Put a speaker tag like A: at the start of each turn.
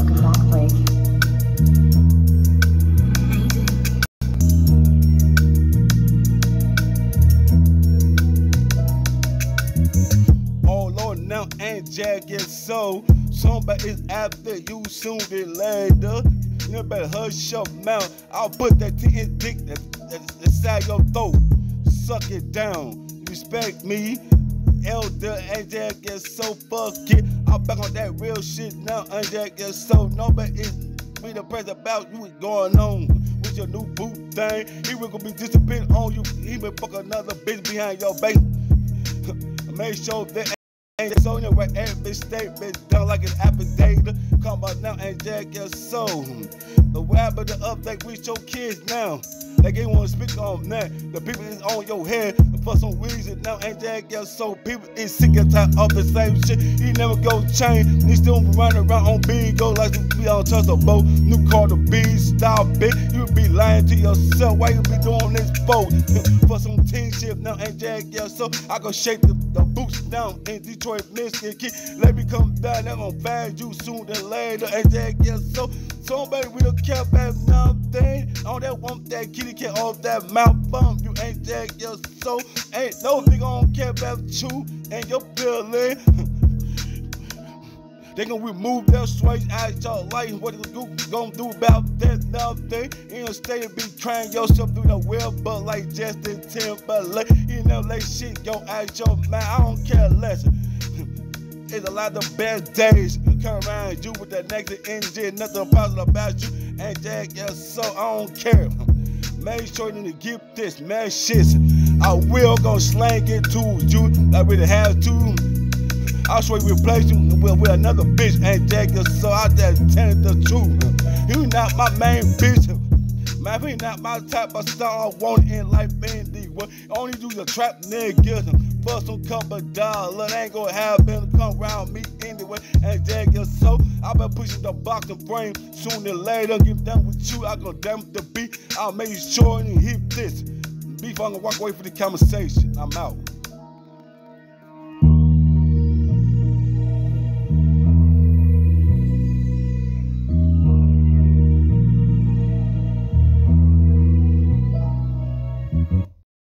A: fucking walk break.
B: Oh Lord, now Angelic so somebody is after you soon be later. You better hush your mouth. I'll put that thing in dick that's inside your throat. Suck it down. Respect me. Elder Angelic so fuck it. I'm back on that real shit now. Angelic so nobody is be the press about you. What's going on with your new boot thing? He will gonna be disappearing on you. He will fuck another bitch behind your back. Make sure that ain't so where every statement done like an affidavit. Come on now, Angelic so. The web of the update with your kids now. Like they wanna speak on that. The people is on your head for some reason. Now Angelic so people is sick and tired of the same shit. He never go change. He still running around on bingo like we on touch the boat. New car to be stop it. You be lying to yourself. Why you be doing this boat? For some teen shit now Angelic so I go shake the boots down in Detroit, Michigan. Let me come down. They're gonna find you sooner than later. Angelic so somebody we don't care about nothing. On that one that kitty cat off that mouth bump. You Angelic so ain't no nigga gonna care about you and your feeling. They gonna remove their switch out your life. What you gonna do about that? Nothing. Instead of be trying yourself through the web, but like Justin Timberlake, you know, like shit go out your mind. I don't care less. It's a lot of bad days come around you with that negative energy, nothing positive about you. Angelic so I don't care. Make sure you get this man shit. I will go slang it to you. I really have to. I'll show you replace you with another bitch. Angelic so I just tell the truth. You not my main bitch. Man, if he not my type of star, I want it in life anyway. Only do the trap niggas for some couple dollars. Ain't gonna happen to come around me anyway. Angelic so I been pushing the box and frame. Sooner or later, get done with you. I go down with the beat. I'll make sure you hit this. Beef, I'm gonna walk away from the conversation. I'm out.